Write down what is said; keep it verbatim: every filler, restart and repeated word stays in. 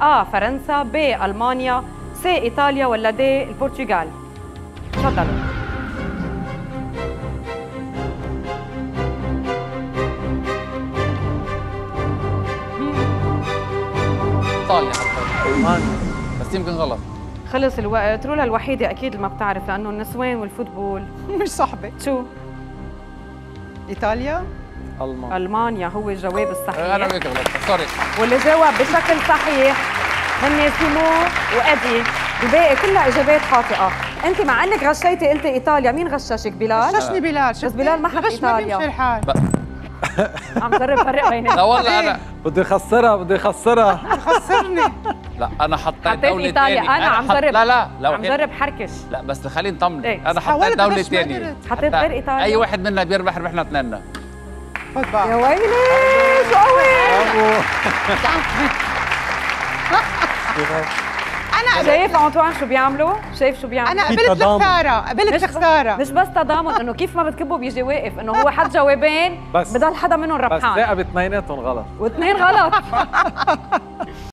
A فرنسا، ب ألمانيا، س إيطاليا، ولا د البرتغال؟ تفضلوا. ايطاليا حتى المانيا. بس يمكن غلط. خلص الوقت. رولها الوحيدة أكيد اللي ما بتعرف لأنه النسوان والفوتبول مش صاحبة. شو؟ إيطاليا. المانيا. ألمانيا هو الجواب الصحيح. انا وياك غلط سوري. واللي جاوب بشكل صحيح هن سيمو وأدي، الباقي كلها إجابات خاطئة. أنت مع إنك غشيتي قلتي إيطاليا، مين غششك؟ بلال؟ غششني بلال. بس بلال ما حط الغش ما إيطاليا. بيمشي الحال. عم جرب فرق بيناتهم. لا والله انا بده يخسرها بده يخسرها. خسرني. لا انا حطيت حطيت دولة إيطاليا. تانية. أنا عم حط... جرب لا لا لو عم حين... جرب حركش. لا بس خليني نطمن. إيه؟ انا حطيت حاولت دولة أغش ما ثانية. قدرت. حطيت غير إيطاليا. اي واحد منا بيربح ربحنا اثنيننا. خذ يا بقى. ويلي شو قوي. أنا شايف أنطوان شو بيعملوا؟ شايف شو بيعملوا؟ أنا قبلت الخسارة، قبلت مش الخسارة. مش بس تضامن انه كيف ما بتكبوا بيجي واقف، انه هو حد جوابين بس بضل حدا منهم بس ربحان ثاقب اثنيناتهم غلط. واثنين غلط.